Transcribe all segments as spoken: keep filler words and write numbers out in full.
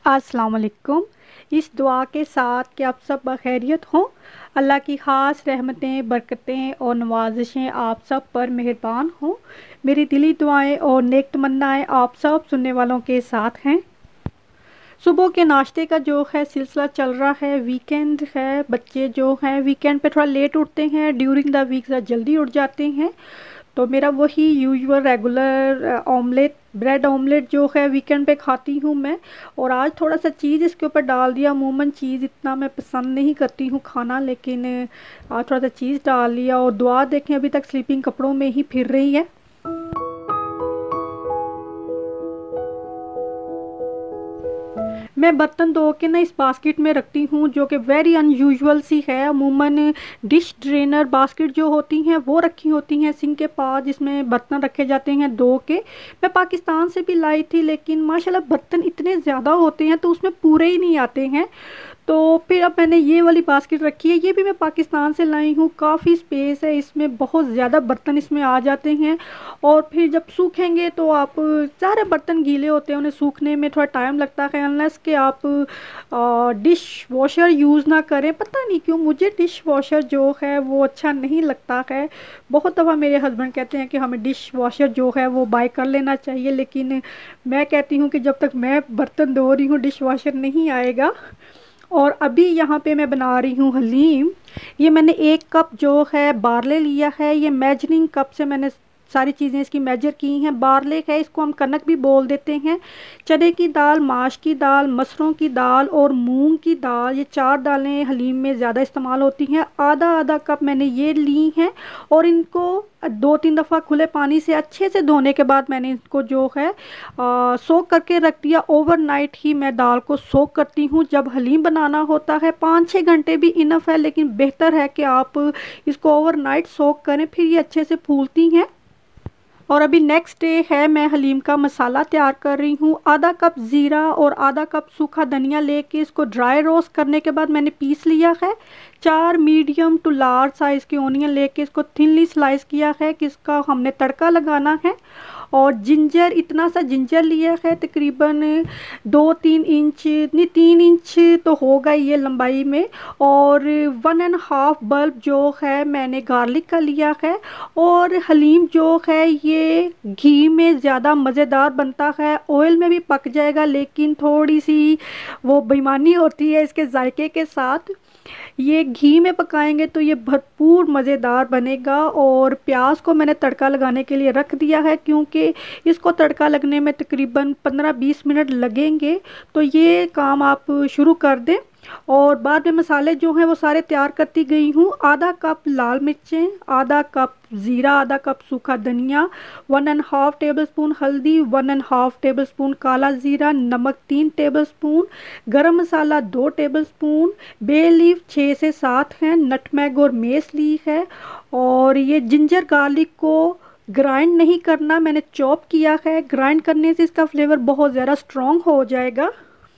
अस्सलाम वालेकुम। इस दुआ के साथ कि आप सब बखैरियत हों। अल्लाह की ख़ास रहमतें, बरकतें और नवाज़िशें आप सब पर मेहरबान हों। मेरी दिली दुआएं और नेक तमन्नाएं आप सब सुनने वालों के साथ हैं। सुबह के नाश्ते का जो है सिलसिला चल रहा है। वीकेंड है, बच्चे जो हैं वीकेंड पे थोड़ा लेट उठते हैं, ड्यूरिंग द वीक जल्दी उठ जाते हैं। तो मेरा वही usual regular omelette, bread omelette जो है वीकेंड पे खाती हूँ मैं। और आज थोड़ा सा चीज़ इसके ऊपर डाल दिया। अमूमन चीज़ इतना मैं पसंद नहीं करती हूँ खाना, लेकिन आज थोड़ा सा चीज़ डाल लिया। और दुआ देखें अभी तक स्लीपिंग कपड़ों में ही फिर रही है। मैं बर्तन धो के ना इस बास्केट में रखती हूँ, जो कि वेरी अनयूजुअल सी है। अमूमन डिश ड्रेनर बास्केट जो होती हैं वो रखी होती हैं सिंक के पास, जिसमें बर्तन रखे जाते हैं धो के। मैं पाकिस्तान से भी लाई थी, लेकिन माशाल्लाह बर्तन इतने ज़्यादा होते हैं तो उसमें पूरे ही नहीं आते हैं। तो फिर अब मैंने ये वाली बास्केट रखी है। ये भी मैं पाकिस्तान से लाई हूँ। काफ़ी स्पेस है इसमें, बहुत ज़्यादा बर्तन इसमें आ जाते हैं। और फिर जब सूखेंगे तो आप, सारे बर्तन गीले होते हैं, उन्हें सूखने में थोड़ा टाइम लगता है। अनलेस कि आप डिश वॉशर यूज़ ना करें। पता नहीं क्यों मुझे डिश वॉशर जो है वो अच्छा नहीं लगता है। बहुत दफ़ा मेरे हस्बैंड कहते हैं कि हमें डिश वॉशर जो है वो बाय कर लेना चाहिए, लेकिन मैं कहती हूँ कि जब तक मैं बर्तन धो रही हूँ डिश वॉशर नहीं आएगा। और अभी यहाँ पे मैं बना रही हूँ हलीम। ये मैंने एक कप जो है बारले लिया है। ये मेजरिंग कप से मैंने सारी चीज़ें इसकी मेजर की हैं। बारले है, इसको हम कनक भी बोल देते हैं। चने की दाल, माश की दाल, मसरों की दाल और मूंग की दाल, ये चार दालें हलीम में ज़्यादा इस्तेमाल होती हैं। आधा आधा कप मैंने ये ली हैं और इनको दो तीन दफ़ा खुले पानी से अच्छे से धोने के बाद मैंने इनको जो है सोक करके रख दिया। ओवरनाइट ही मैं दाल को सोक करती हूँ। जब हलीम बनाना होता है पाँच छः घंटे भी इनफ है, लेकिन बेहतर है कि आप इसको ओवरनाइट सोक करें, फिर ये अच्छे से फूलती हैं। और अभी नेक्स्ट डे है, मैं हलीम का मसाला तैयार कर रही हूँ। आधा कप ज़ीरा और आधा कप सूखा धनिया लेके इसको ड्राई रोस्ट करने के बाद मैंने पीस लिया है। चार मीडियम टू लार्ज साइज़ के ओनियन लेके इसको थिनली स्लाइस किया है कि इसका हमने तड़का लगाना है। और जिंजर, इतना सा जिंजर लिया है, तकरीबन दो तीन इंच, नहीं तीन इंच तो होगा ये लंबाई में। और वन एंड हाफ बल्ब जो है मैंने गार्लिक का लिया है। और हलीम जो है ये घी में ज़्यादा मज़ेदार बनता है, ऑयल में भी पक जाएगा, लेकिन थोड़ी सी वो बेईमानी होती है इसके जायके के साथ। ये घी में पकाएंगे तो ये भरपूर मज़ेदार बनेगा। और प्याज को मैंने तड़का लगाने के लिए रख दिया है, क्योंकि इसको तड़का लगने में तकरीबन पंद्रह बीस मिनट लगेंगे। तो ये काम आप शुरू कर दें। और बाद में मसाले जो हैं वो सारे तैयार करती गई हूँ। आधा कप लाल मिर्चें, आधा कप ज़ीरा, आधा कप सूखा धनिया, one and half tablespoon हल्दी, one and half tablespoon काला ज़ीरा, नमक तीन टेबल स्पून, गरम मसाला दो टेबल स्पून, बे लीफ छः से सात हैं, नटमैग और मेस ली है। और ये जिंजर गार्लिक को ग्राइंड नहीं करना, मैंने चॉप किया है। ग्राइंड करने से इसका फ्लेवर बहुत ज़्यादा स्ट्रॉन्ग हो जाएगा।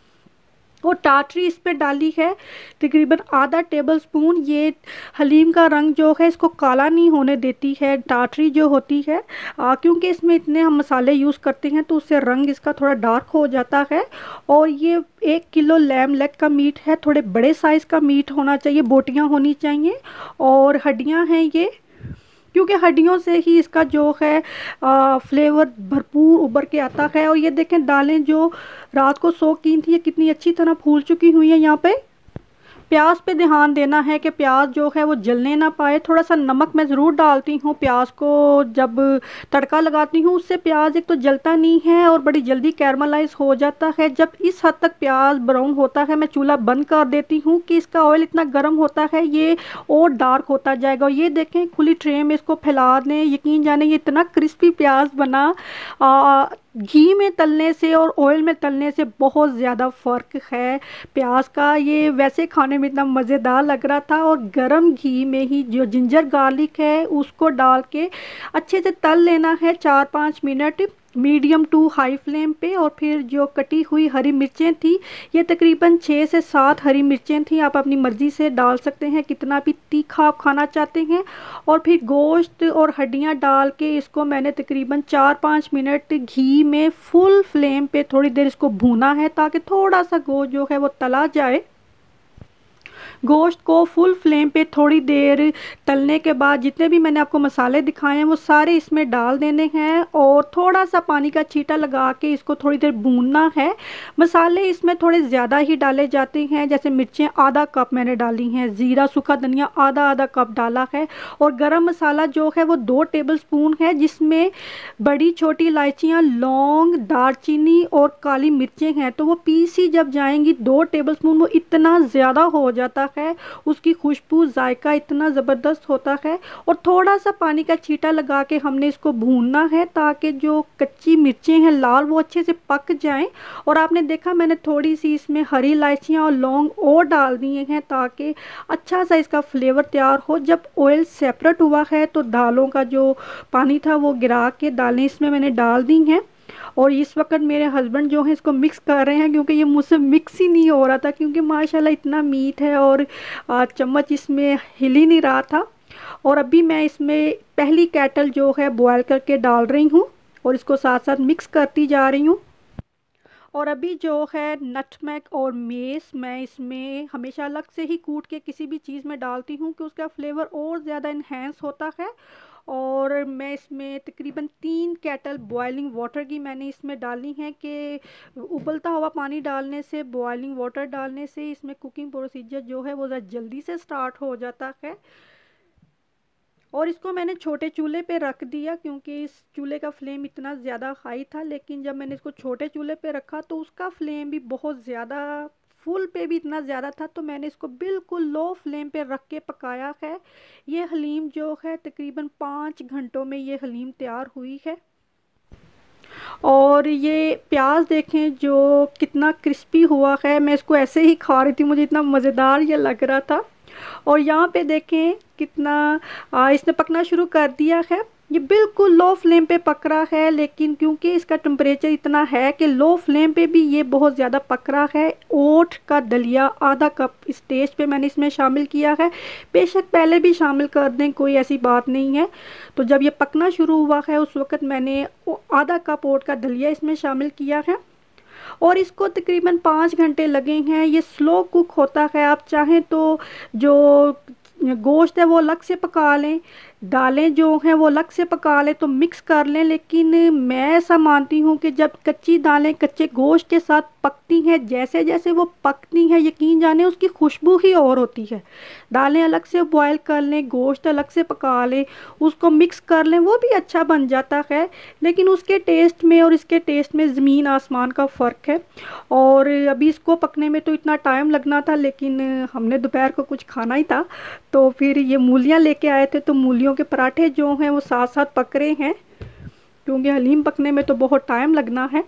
और टाटरी इस पे डाली है तकरीबन आधा टेबल स्पून। ये हलीम का रंग जो है इसको काला नहीं होने देती है टाटरी जो होती है, आ, क्योंकि इसमें इतने हम मसाले यूज़ करते हैं तो उससे रंग इसका थोड़ा डार्क हो जाता है। और ये एक किलो लैम लेग का मीट है, थोड़े बड़े साइज़ का मीट होना चाहिए, बोटियाँ होनी चाहिए। और हड्डियाँ हैं ये, क्योंकि हड्डियों से ही इसका जो है आ, फ्लेवर भरपूर उभर के आता है। और ये देखें दालें जो रात को सोक की थी ये कितनी अच्छी तरह फूल चुकी हुई हैं। यहाँ पे प्याज पे ध्यान देना है कि प्याज जो है वो जलने ना पाए। थोड़ा सा नमक मैं ज़रूर डालती हूँ प्याज को जब तड़का लगाती हूँ, उससे प्याज एक तो जलता नहीं है और बड़ी जल्दी कैरमलाइज हो जाता है। जब इस हद तक प्याज ब्राउन होता है मैं चूल्हा बंद कर देती हूँ कि इसका ऑयल इतना गर्म होता है ये और डार्क होता जाएगा। और ये देखें खुली ट्रे में इसको फैला दें, यकीन जाने ये इतना क्रिस्पी प्याज बना। आ, घी में तलने से और ऑयल में तलने से बहुत ज़्यादा फ़र्क है प्याज का। ये वैसे खाने में इतना मज़ेदार लग रहा था। और गरम घी में ही जो जिंजर गार्लिक है उसको डाल के अच्छे से तल लेना है चार पाँच minute. Medium to high flame पे। और फिर जो कटी हुई हरी मिर्चें थी, ये तकरीबन छः से सात हरी मिर्चें थी, आप अपनी मर्ज़ी से डाल सकते हैं कितना भी तीखा आप खाना चाहते हैं। और फिर गोश्त और हड्डियां डाल के इसको मैंने तकरीबन चार पाँच मिनट घी में फुल फ्लेम पे थोड़ी देर इसको भूना है, ताकि थोड़ा सा गोश्त जो है वो तला जाए। गोश्त को फुल फ्लेम पे थोड़ी देर तलने के बाद जितने भी मैंने आपको मसाले दिखाए हैं वो सारे इसमें डाल देने हैं, और थोड़ा सा पानी का छींटा लगा के इसको थोड़ी देर भूनना है। मसाले इसमें थोड़े ज़्यादा ही डाले जाते हैं, जैसे मिर्चें आधा कप मैंने डाली हैं, ज़ीरा सूखा धनिया आधा आधा कप डाला है, और गरम मसाला जो है वो दो टेबल स्पून है, जिसमें बड़ी छोटी इलायचियाँ, लौंग, दालचीनी और काली मिर्चें हैं। तो वो पीसी जब जाएंगी दो टेबल स्पून, वो इतना ज़्यादा हो जाता है, उसकी खुशबू जायका इतना ज़बरदस्त होता है। और थोड़ा सा पानी का छींटा लगा के हमने इसको भूनना है, ताकि जो कच्ची मिर्चें हैं लाल वो अच्छे से पक जाएं। और आपने देखा मैंने थोड़ी सी इसमें हरी इलायचियाँ और लौंग और डाल दिए हैं, ताकि अच्छा सा इसका फ्लेवर तैयार हो। जब ऑयल सेपरेट हुआ है तो दालों का जो पानी था वो गिरा के दालें इसमें मैंने डाल दी हैं। और इस वक्त मेरे हस्बैंड जो है इसको मिक्स कर रहे हैं, क्योंकि ये मुझसे मिक्स ही नहीं हो रहा था, क्योंकि माशाल्लाह इतना मीठ है और आ, चम्मच इसमें हिल ही नहीं रहा था। और अभी मैं इसमें पहली केटल जो है बॉयल करके डाल रही हूँ, और इसको साथ साथ मिक्स करती जा रही हूँ। और अभी जो है नटमेग और मेस मैं इसमें हमेशा अलग से ही कूट के किसी भी चीज़ में डालती हूँ, कि उसका फ्लेवर और ज़्यादा इन्हेंस होता है। और मैं इसमें तकरीबन तीन केटल बॉइलिंग वाटर की मैंने इसमें डाली हैं, कि उबलता हुआ पानी डालने से, बॉइलिंग वाटर डालने से इसमें कुकिंग प्रोसीजर जो है वो ज़रा जल्दी से स्टार्ट हो जाता है। और इसको मैंने छोटे चूल्हे पे रख दिया, क्योंकि इस चूल्हे का फ्लेम इतना ज़्यादा हाई था, लेकिन जब मैंने इसको छोटे चूल्हे पे रखा तो उसका फ्लेम भी बहुत ज़्यादा, फुल पे भी इतना ज़्यादा था, तो मैंने इसको बिल्कुल लो फ्लेम पे रख के पकाया है। ये हलीम जो है तकरीबन पाँच घंटों में ये हलीम तैयार हुई है। और ये प्याज देखें जो कितना क्रिस्पी हुआ है, मैं इसको ऐसे ही खा रही थी, मुझे इतना मज़ेदार ये लग रहा था। और यहाँ पे देखें कितना आ, इसने पकना शुरू कर दिया है। ये बिल्कुल लो फ्लेम पे पक रहा है, लेकिन क्योंकि इसका टेम्परेचर इतना है कि लो फ्लेम पे भी ये बहुत ज़्यादा पक रहा है। ओट का दलिया आधा कप इस स्टेज पे मैंने इसमें शामिल किया है, बेशक पहले भी शामिल कर दें, कोई ऐसी बात नहीं है। तो जब ये पकना शुरू हुआ है उस वक़्त मैंने आधा कप ओट का दलिया इसमें शामिल किया है। और इसको तकरीबन पाँच घंटे लगे हैं। ये स्लो कुक होता है, आप चाहें तो जो गोश्त है वो अलग से पका लें, दालें जो हैं वो अलग से पका लें, तो मिक्स कर लें। लेकिन मैं ऐसा मानती हूँ कि जब कच्ची दालें कच्चे गोश्त के साथ पकती हैं, जैसे जैसे वो पकती हैं, यकीन जाने उसकी खुशबू ही और होती है। दालें अलग से बॉयल कर लें, गोश्त अलग से पका लें, उसको मिक्स कर लें, वो भी अच्छा बन जाता है। लेकिन उसके टेस्ट में और इसके टेस्ट में ज़मीन आसमान का फ़र्क है। और अभी इसको पकने में तो इतना टाइम लगना था, लेकिन हमने दोपहर को कुछ खाना ही था, तो फिर ये मूलियाँ लेके आए थे, तो मूलियों के पराठे जो हैं वो साथ साथ पक रहे हैं, क्योंकि हलीम पकने में तो बहुत टाइम लगना है।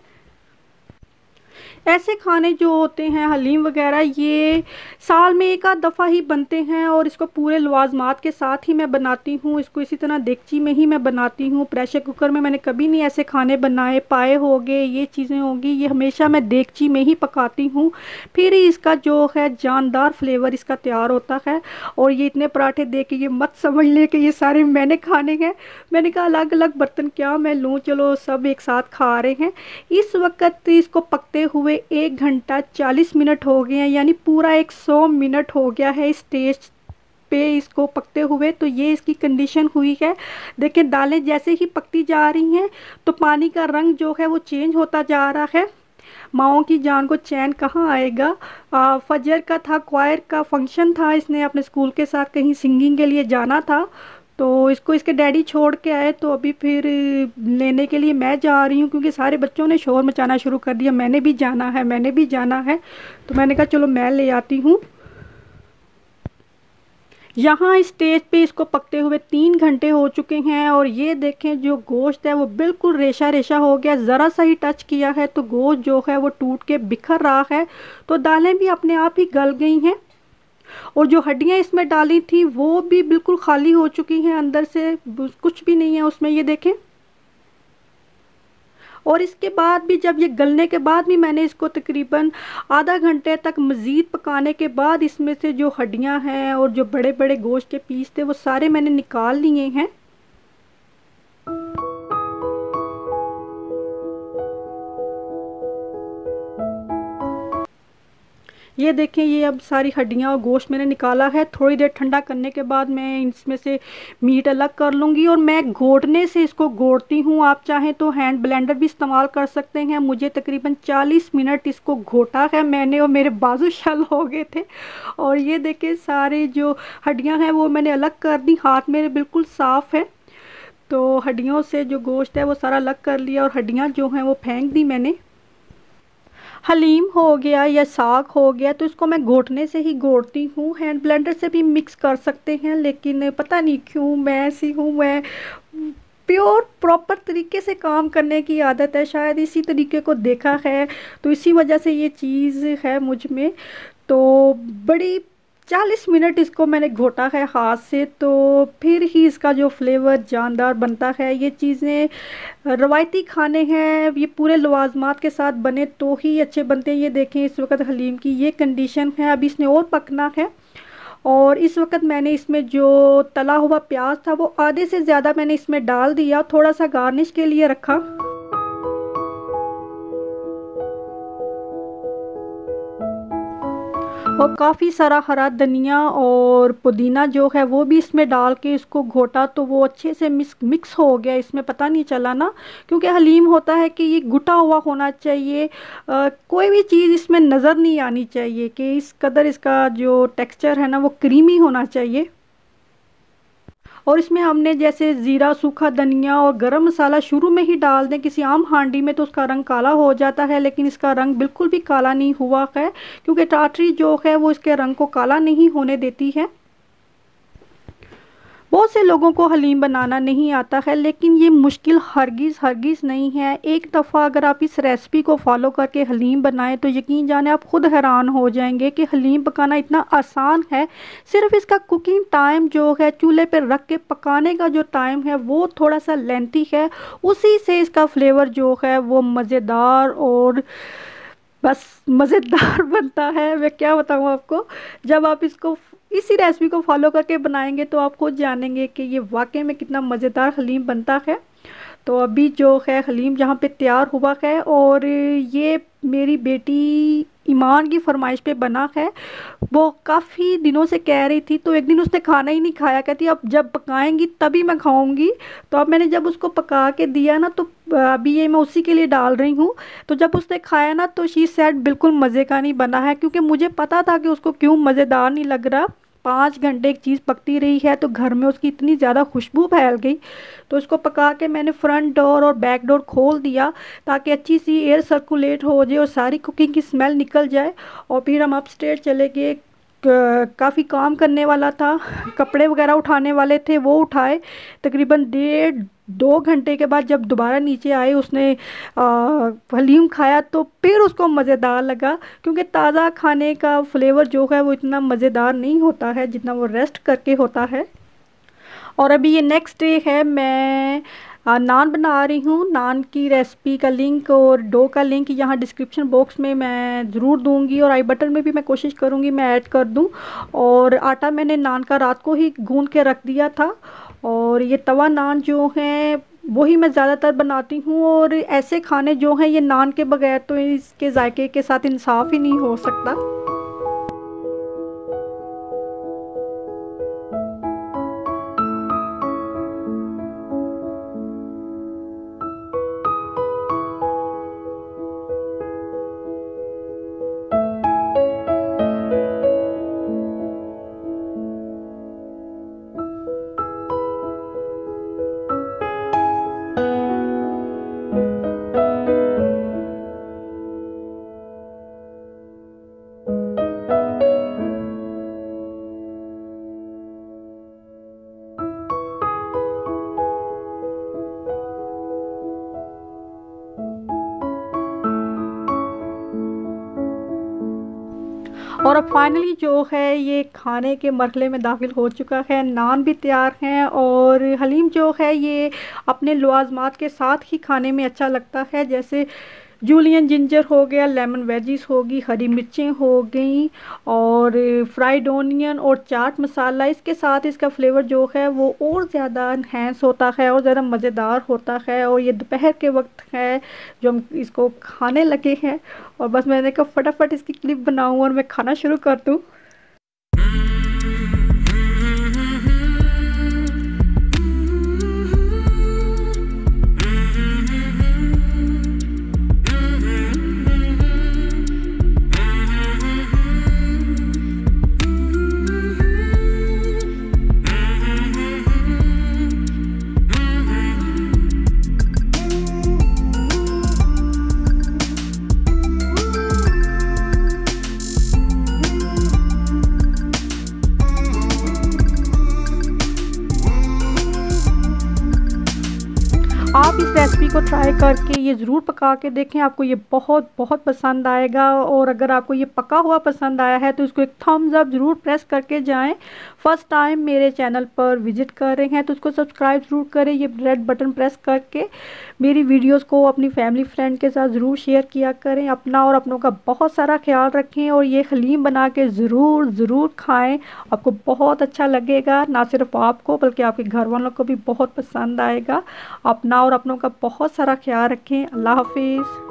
ऐसे खाने जो होते हैं हलीम वगैरह, ये साल में एक आध दफ़ा ही बनते हैं, और इसको पूरे लवाजमात के साथ ही मैं बनाती हूँ। इसको इसी तरह देगची में ही मैं बनाती हूँ, प्रेशर कुकर में मैंने कभी नहीं ऐसे खाने बनाए। पाए हो गए, ये चीज़ें होंगी, ये हमेशा मैं देगची में ही पकाती हूँ, फिर ही इसका जो है जानदार फ्लेवर इसका तैयार होता है। और ये इतने पराठे दे के ये मत समझ ले कि ये सारे मैंने खाने हैं। मैंने कहा अलग अलग बर्तन क्या मैं लूँ, चलो सब एक साथ खा रहे हैं। इस वक्त इसको पकते हुए एक घंटा चालीस मिनट हो गए हैं, यानी पूरा एक सौ मिनट हो गया है इस स्टेज पे इसको पकते हुए। तो ये इसकी कंडीशन हुई है। देखिए दालें जैसे ही पकती जा रही हैं तो पानी का रंग जो है वो चेंज होता जा रहा है। माओ की जान को चैन कहाँ आएगा। आ, फजर का था, क्वायर का फंक्शन था, इसने अपने स्कूल के साथ कहीं सिंगिंग के लिए जाना था, तो इसको इसके डैडी छोड़ के आए, तो अभी फिर लेने के लिए मैं जा रही हूँ, क्योंकि सारे बच्चों ने शोर मचाना शुरू कर दिया, मैंने भी जाना है मैंने भी जाना है। तो मैंने कहा चलो मैं ले आती हूँ। यहाँ स्टेज पे इसको पकते हुए तीन घंटे हो चुके हैं, और ये देखें जो गोश्त है वो बिल्कुल रेशा रेशा हो गया। ज़रा सा ही टच किया है तो गोश्त जो है वो टूट के बिखर रहा है। तो दालें भी अपने आप ही गल गई हैं, और जो हड्डियां इसमें डाली थी वो भी बिल्कुल खाली हो चुकी हैं, अंदर से कुछ भी नहीं है उसमें, ये देखें। और इसके बाद भी जब ये गलने के बाद भी मैंने इसको तकरीबन आधा घंटे तक मज़ीद पकाने के बाद इसमें से जो हड्डियां हैं और जो बड़े बड़े गोश्त के पीस थे वो सारे मैंने निकाल लिए हैं। ये देखें, ये अब सारी हड्डियां और गोश्त मैंने निकाला है। थोड़ी देर ठंडा करने के बाद मैं इसमें से मीट अलग कर लूँगी और मैं घोटने से इसको घोटती हूँ। आप चाहें तो हैंड ब्लेंडर भी इस्तेमाल कर सकते हैं। मुझे तकरीबन चालीस मिनट इसको घोटा है मैंने और मेरे बाजू शल हो गए थे। और ये देखें, सारी जो हड्डियाँ हैं वो मैंने अलग कर दी। हाथ मेरे बिल्कुल साफ़ है, तो हड्डियों से जो गोश्त है वो सारा अलग कर लिया और हड्डियाँ जो हैं वो फेंक दी मैंने। हलीम हो गया या साग हो गया तो इसको मैं घोटने से ही घोटती हूँ। हैंड ब्लेंडर से भी मिक्स कर सकते हैं, लेकिन पता नहीं क्यों मैं ऐसी हूँ, मैं प्योर प्रॉपर तरीके से काम करने की आदत है, शायद इसी तरीके को देखा है तो इसी वजह से ये चीज़ है मुझ में। तो बड़ी चालीस मिनट इसको मैंने घोटा है हाथ से, तो फिर ही इसका जो फ्लेवर जानदार बनता है। ये चीज़ें रवायती खाने हैं, ये पूरे लवाजमात के साथ बने तो ही अच्छे बनते हैं। ये देखें, इस वक्त हलीम की ये कंडीशन है, अभी इसने और पकना है। और इस वक्त मैंने इसमें जो तला हुआ प्याज था वो आधे से ज़्यादा मैंने इसमें डाल दिया, थोड़ा सा गार्निश के लिए रखा। और काफ़ी सारा हरा धनिया और पुदीना जो है वो भी इसमें डाल के इसको घोटा तो वो अच्छे से मिक्स मिक्स हो गया। इसमें पता नहीं चला ना, क्योंकि हलीम होता है कि ये घुटा हुआ होना चाहिए। आ, कोई भी चीज़ इसमें नज़र नहीं आनी चाहिए कि इस कदर इसका जो टेक्सचर है ना वो क्रीमी होना चाहिए। और इसमें हमने जैसे ज़ीरा, सूखा धनिया और गरम मसाला शुरू में ही डाल दें किसी आम हांडी में तो उसका रंग काला हो जाता है, लेकिन इसका रंग बिल्कुल भी काला नहीं हुआ है, क्योंकि टाटरी जो है वो इसके रंग को काला नहीं होने देती है। बहुत से लोगों को हलीम बनाना नहीं आता है, लेकिन ये मुश्किल हरगिज़ हरगिज़ नहीं है। एक दफ़ा अगर आप इस रेसिपी को फॉलो करके हलीम बनाएं तो यकीन जाने आप खुद हैरान हो जाएंगे कि हलीम पकाना इतना आसान है। सिर्फ इसका कुकिंग टाइम जो है, चूल्हे पर रख के पकाने का जो टाइम है वो थोड़ा सा लेंथी है, उसी से इसका फ्लेवर जो है वो मज़ेदार और बस मज़ेदार बनता है। मैं क्या बताऊँ आपको, जब आप इसको इसी रेसिपी को फॉलो करके बनाएंगे तो आप खुद जानेंगे कि ये वाकई में कितना मज़ेदार हलीम बनता है। तो अभी जो है हलीम जहाँ पे तैयार हुआ है और ये मेरी बेटी ईमान की फरमाइश पे बना है। वो काफ़ी दिनों से कह रही थी, तो एक दिन उसने खाना ही नहीं खाया, कहती अब जब पकाएंगी तभी मैं खाऊंगी। तो अब मैंने जब उसको पका के दिया ना तो अभी ये मैं उसी के लिए डाल रही हूँ। तो जब उसने खाया ना तो शी सेड बिल्कुल मज़े का नहीं बना है, क्योंकि मुझे पता था कि उसको क्यों मज़ेदार नहीं लग रहा। पाँच घंटे एक चीज़ पकती रही है तो घर में उसकी इतनी ज़्यादा खुशबू फैल गई, तो इसको पका के मैंने फ्रंट डोर और बैक डोर खोल दिया ताकि अच्छी सी एयर सर्कुलेट हो जाए और सारी कुकिंग की स्मेल निकल जाए। और फिर हम अपस्टेयर चले गए, काफ़ी काम करने वाला था, कपड़े वगैरह उठाने वाले थे वो उठाए। तकरीबन डेढ़ दो घंटे के बाद जब दोबारा नीचे आए उसने हलीम खाया तो फिर उसको मज़ेदार लगा, क्योंकि ताज़ा खाने का फ्लेवर जो है वो इतना मज़ेदार नहीं होता है जितना वो रेस्ट करके होता है। और अभी ये नेक्स्ट डे है, मैं आ, नान बना रही हूँ। नान की रेसिपी का लिंक और डो का लिंक यहाँ डिस्क्रिप्शन बॉक्स में मैं ज़रूर दूँगी और आई बटन में भी मैं कोशिश करूँगी मैं ऐड कर दूँ। और आटा मैंने नान का रात को ही गूंद के रख दिया था। और ये तवा नान जो हैं वही मैं ज़्यादातर बनाती हूँ, और ऐसे खाने जो हैं ये नान के बगैर तो इसके जायके के साथ इंसाफ ही नहीं हो सकता। और अब फाइनली जो है ये खाने के मरहले में दाखिल हो चुका है। नान भी तैयार हैं और हलीम जो है ये अपने लवाजमात के साथ ही खाने में अच्छा लगता है, जैसे जूलियन जिंजर हो गया, लेमन वेजिस होगी, हरी मिर्चें हो गई और फ्राइड ओनियन और चाट मसाला। इसके साथ इसका फ्लेवर जो है वो और ज़्यादा इन्हेंस होता है और ज़्यादा मज़ेदार होता है। और ये दोपहर के वक्त है जो हम इसको खाने लगे हैं और बस मैंने कहा फटाफट इसकी क्लिप बनाऊँ और मैं खाना शुरू कर दूँ। आप इस रेसिपी को ट्राई करके ये ज़रूर पका के देखें, आपको ये बहुत बहुत पसंद आएगा। और अगर आपको ये पका हुआ पसंद आया है तो इसको एक थम्स अप ज़रूर प्रेस करके जाएं। फर्स्ट टाइम मेरे चैनल पर विज़िट कर रहे हैं तो उसको सब्सक्राइब ज़रूर करें, ये रेड बटन प्रेस करके मेरी वीडियोस को अपनी फैमिली फ्रेंड के साथ ज़रूर शेयर किया करें। अपना और अपनों का बहुत सारा ख्याल रखें और ये हलीम बना के ज़रूर ज़रूर खाएँ, आपको बहुत अच्छा लगेगा। ना सिर्फ आपको बल्कि आपके घर वालों को भी बहुत पसंद आएगा। अपना और अपनों का बहुत सारा ख्याल रखें। अल्लाह हाफिज़।